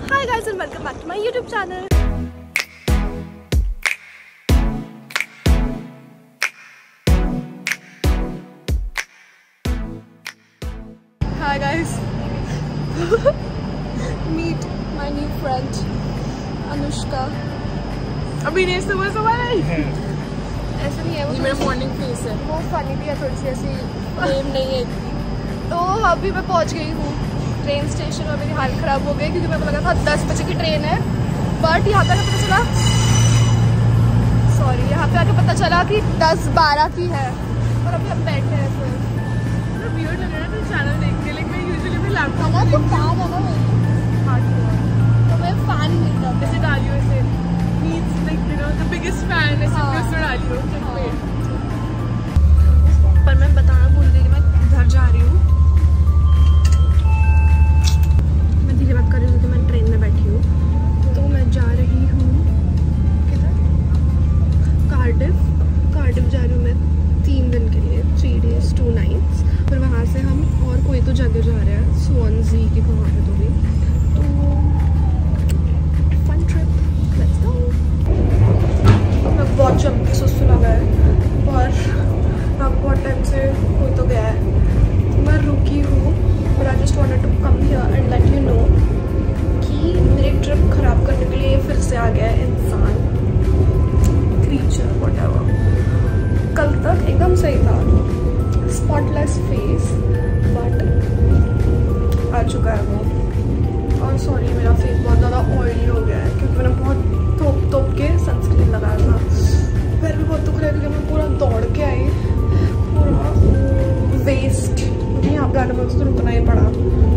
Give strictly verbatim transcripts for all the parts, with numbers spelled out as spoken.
Hi guys and welcome back to my YouTube channel. Hi guys. Meet my new friend Anushka. अभी नहीं सुबह सुबह नहीं ऐसा नहीं है वो, ये मेरा मॉर्निंग फेस है। वो फनी भी है थोड़ी सी, ऐसी नेम नहीं है इतनी। तो अभी मैं पहुंच गई हूँ ट्रेन स्टेशन और मेरी हालत ख़राब हो गई क्योंकि मेरे को लगा था दस बजे की ट्रेन है, बट यहाँ पे आके पता चला सॉरी यहाँ पे आके पता चला कि दस बारह की है और अभी हम बैठे हैं। फिर मतलब वियर्ड लग रहा है तो चैनल देख के, लेकिन मैं यूजुअली भी लैपटॉप ना तो फैन है ना मेरी, तो मैं फैन मिल रहा ऐसे डाली हूँ, ऐसे means like you know the biggest fan ऐसे हाँ। उसमें डाली हूँ। पर मैं बताना भूल गई कि मैं घर जा रही हूँ। मैं धीरे बात कर रही हूँ क्योंकि मैं ट्रेन में बैठी हूँ। तो मैं जा रही हूँ किधर, कार्डिफ। कार्डिफ जा रही हूँ मैं तीन दिन के लिए, थ्री डेज टू नाइट्स। फिर वहाँ से हम और कोई तो जगह जा रहे हैं, स्वानजी की कहाँ है तो भी। तो फन ट्रिप, लेट्स गो। मैं बहुत जम के सुस्त लगा है और अब बहुत टाइम से कोई तो गया है, तो मैं रुकी हूँ। But I just wanted to come here and let you know कि मेरी ट्रिप ख़राब करने के लिए फिर से आ गया है इंसान, क्रीचर व्हाटएवर। कल तक एकदम सही था, स्पॉटलेस फेस, बट आ चुका है वो। और सॉरी मेरा फेस बहुत ज़्यादा ऑयली हो गया है क्योंकि मैंने बहुत थोप थोप के सनस्क्रीन लगाया था। पैर भी बहुत दुख रहा है क्योंकि मैं पूरा दौड़ के आई, पूरा वेस्ट। मुझे यहाँ पे आने में उसको रुकना ही पड़ा।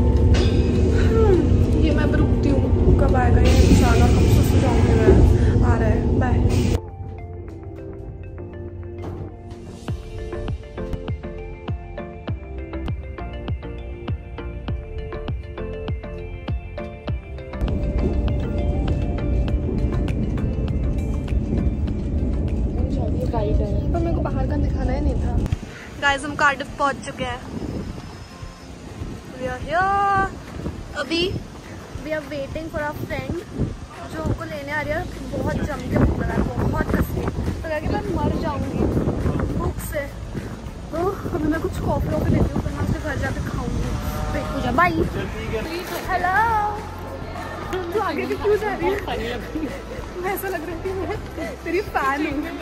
ये मैं अब रुकती हूँ, कब आएगा ये इंसान और कब सुस्त जाऊँगी मैं। आ रहा है, बाय। पर मेरे को बाहर का दिखाना ही नहीं था। गाइस हम कार्डिफ पहुंच चुके हैं। We are here. अभी we are waiting for our friend जो हमको लेने आ रही है। बहुत जम के भूख लगा है, बहुत कसके तो लगा कि मैं मर जाऊंगी भूख से। तो अभी मैं कुछ कॉफी वॉफी लेती हूँ, फिर मैं उसके घर जाके खाऊंगी। पेट पूजा, बाय। हेलो, तू आगे भी क्यों जा रही है? मैं ऐसा लग रही थी मैं तेरी फैन हूँ।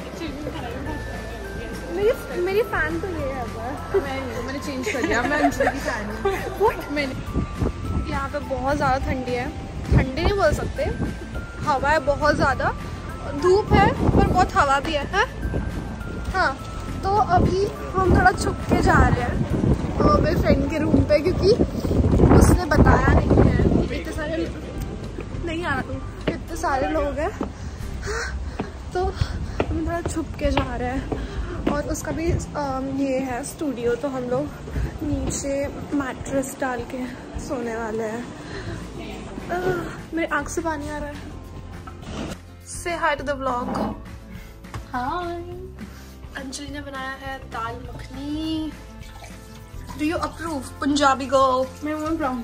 मेरी मेरी फैन तो ये है अब। मैं मैंने चेंज कर दिया, मैं अंजलि की फैन हूँ। मैंने यहाँ पे बहुत ज़्यादा ठंडी है, ठंडी नहीं बोल सकते, हवा है बहुत ज़्यादा, धूप है पर बहुत हवा भी है, है? हाँ, तो अभी हम थोड़ा छुप के जा रहे हैं तो मेरे फ्रेंड के रूम पे क्योंकि उसने बताया नहीं है। इतने सारे नहीं आ रहा तू, इतने सारे लोग हैं तो हम थोड़ा छुप के जा रहे हैं। और उसका भी ये है स्टूडियो, तो हम लोग नीचे मैट्रेस डाल के सोने वाले हैं। मेरे आँख से पानी आ रहा है। से hi to the vlog. Hi, Anjali ने बनाया है dal makhani. Do you approve Punjabi girl? मैं वो ब्राउन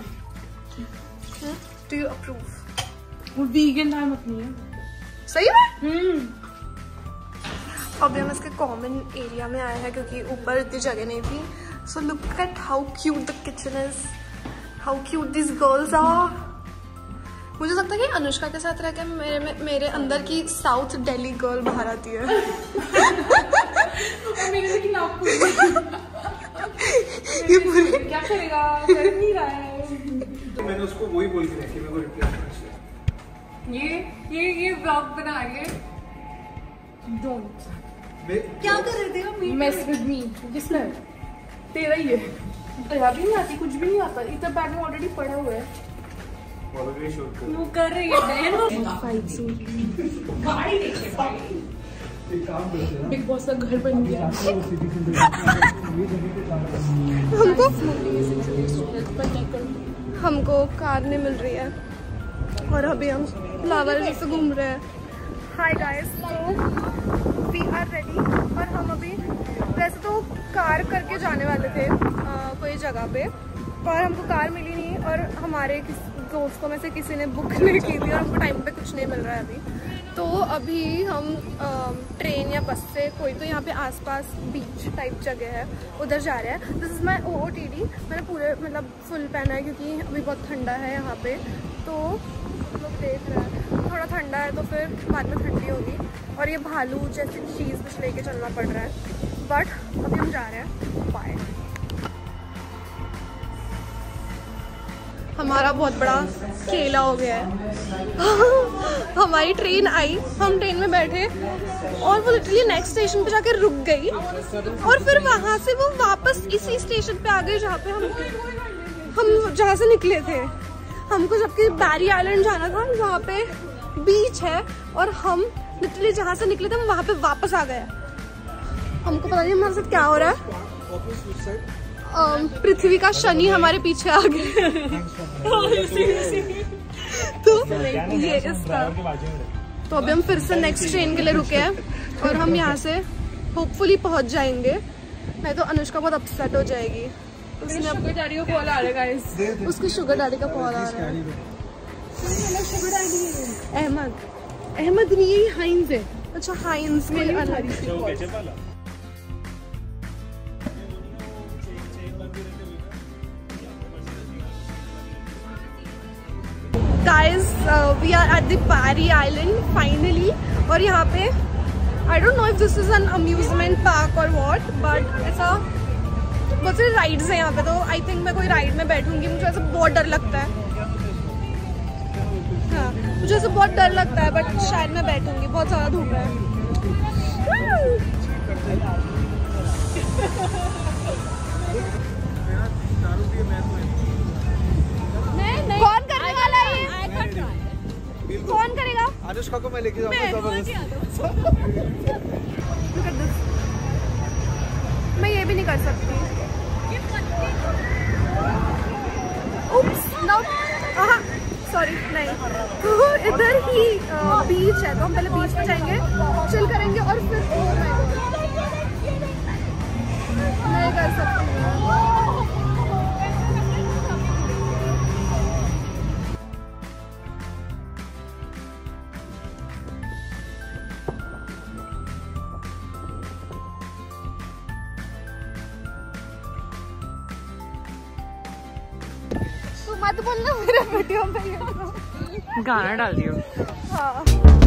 डू यू अप्रूव? वो वीगन दाल मखनी है। सही है। हम्म अभी हम इसके कॉमन एरिया में आए हैं क्योंकि ऊपर इतनी जगह नहीं थी। So look at how cute the kitchen is, how cute this girls are. मुझे लगता है कि अनुष्का के साथ रह के मेरे में, मेरे अंदर की साउथ दिल्ली गर्ल बाहर आती है। मेरे की नाप ये पूरी क्या करेगा, कर नहीं रहा है। तो मैंने उसको वही बोल के रखी, मेरे को रिप्लाई करना। ये ये ये ब्लॉग बना रही है। डोंट क्या कर रहे थे हम? Mess with me. किसने? तेरा ही है। तेरा भी नहीं आती, कुछ भी नहीं आता। इतना बैग में ऑलरेडी पड़ा हुआ है। वो कर रही है फाइट सीन। बिग बॉस का घर बन गया। हमको हमको कार नहीं मिल रही है और अभी हम फ्लावर से घूम रहे हैं। हाय गाइस, तो वी आर रेडी और हम अभी वैसे तो कार करके जाने वाले थे आ, कोई जगह पे, पर हमको कार मिली नहीं और हमारे दोस्तों में से किसी ने बुक नहीं की थी और हमको टाइम पे कुछ नहीं मिल रहा है अभी। तो अभी हम ट्रेन या बस से, कोई तो यहाँ पे आसपास बीच टाइप जगह है, उधर जा रहे हैं। This is my O O T D. मैंने पूरे मतलब फुल पहना है क्योंकि अभी बहुत ठंडा है यहाँ पे। तो हम लोग देख रहे हैं, थोड़ा ठंडा है तो फिर बाद में ठंडी होगी। और ये भालू जैसी चीज़ कुछ लेके चलना पड़ रहा है, बट अभी हम जा रहे हैं। बाय। हमारा बहुत बड़ा खेला हो गया है। हमारी ट्रेन आई, हम ट्रेन में बैठे और वो लिटरली नेक्स्ट स्टेशन पे जाके रुक गई और फिर वहाँ से वो वापस इसी स्टेशन पे आ गई जहाँ पे हम हम जहाँ से निकले थे। हमको जबकि बैरी आइलैंड जाना था, वहाँ पे बीच है, और हम लिटरली जहाँ से निकले थे हम वहाँ पे वापस आ गए। हमको पता नहीं हमारे साथ क्या हो रहा है। पृथ्वी का शनि हमारे पीछे आ गया। तो ये इसका, तो अभी हम फिर से नेक्स्ट ट्रेन के लिए रुके हैं और हम यहाँ से होपफुली पहुँच जाएंगे, नहीं तो अनुष्का बहुत अपसेट हो जाएगी। उसने अपने डैडी को कॉल आ रहा है, उसकी शुगर डैडी का कॉल आ रहा है। अहमद अहमद नहीं, यही हाइंस है। अच्छा हाइंस में अलग। Guys, uh, we are at the Barry Island finally, और यहाँ पे I don't know if this is an amusement park or what, but ऐसा बहुत सारे राइड्स हैं यहाँ पे। तो आई थिंक मैं कोई राइड में बैठूंगी। मुझे ऐसा बहुत डर लगता है, हाँ मुझे ऐसा बहुत डर लगता है, बट शायद मैं बैठूंगी। बहुत ज़्यादा धूप है। कौन करने वाला है ये? कौन करेगा? अनुष्का को मैं लेके जाऊंगा। मैं ये भी नहीं कर सकती। Oops, no. हाँ सॉरी, नहीं। तो इधर ही बीच है, तो हम पहले बीच पे जाएंगे, चिल करेंगे और फिर नहीं कर सकती। मत बोलना मेरे वीडियो में, गाना डाल दियो। हाँ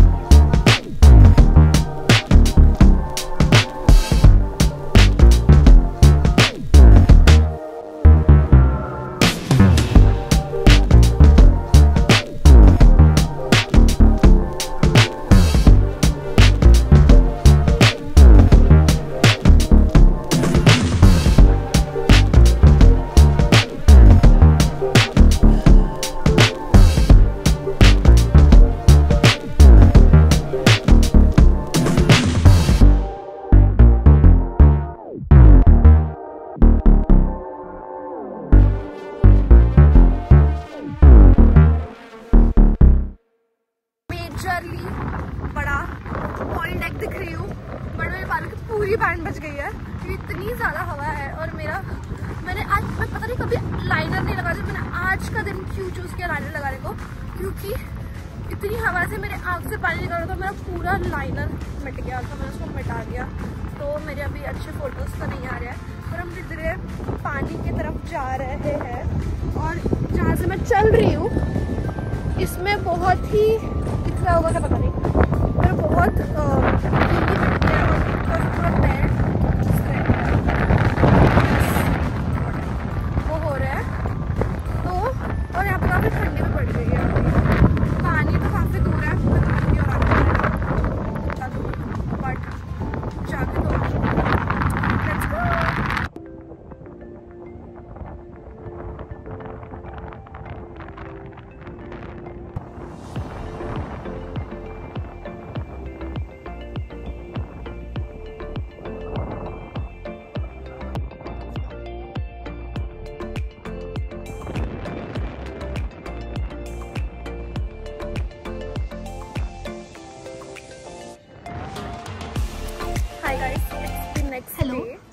बड़ा पॉइंट डेक दिख रही हूँ, बट मेरे बालों की पूरी बैंड बच गई है। इतनी ज़्यादा हवा है और मेरा मैंने आज मैं पता नहीं कभी लाइनर नहीं लगा था। मैंने आज का दिन क्यों चूज़ किया लाइनर लगाने को, क्योंकि इतनी हवा से मेरे आँख से पानी निकल रहा था, मेरा पूरा लाइनर मिट गया था। मैंने उसको मिटा दिया, तो मेरे अभी अच्छे फोटोज़ तो नहीं आ रहे हैं। पर हम धीरे धीरे पानी की तरफ जा रहे हैं और जहाँ से मैं चल रही हूँ इसमें बहुत ही दिख रहा होगा क्या पता नहीं, पर बहुत पूरा पैर वो हो रहा है। तो और यहाँ पे काफ़ी ठंडी भी पड़ गई है। पानी तो काफ़ी दूर है, बट जाके तो let's go.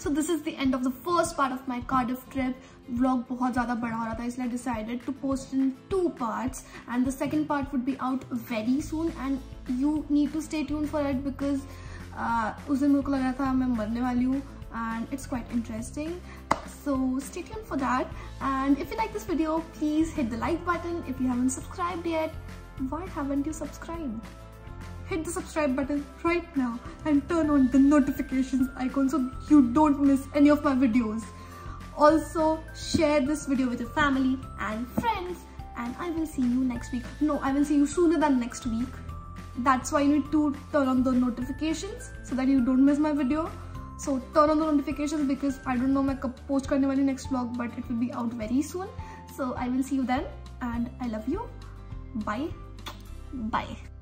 So this is the end of the first part of my Cardiff trip. Vlog बहुत ज़्यादा बड़ा हो रहा था, इसलिए I decided to post in two parts, and the second part would be out very soon, and you need to stay tuned for it because uh, उस दिन मेरे को लग रहा था मैं मरने वाली हूँ, and it's quite interesting. So stay tuned for that. And if you like this video, please hit the like button. If you haven't subscribed yet, why haven't you subscribed? Hit the subscribe button right now and turn on the notifications icon so you don't miss any of my videos. Also, share this video with your family and friends, and I will see you next week. No, I will see you sooner than next week. That's why you need to turn on the notifications so that you don't miss my video. So turn on the notifications because I don't know मैं कब post करने वाली next vlog, but it will be out very soon. So I will see you then, and I love you. Bye. Bye.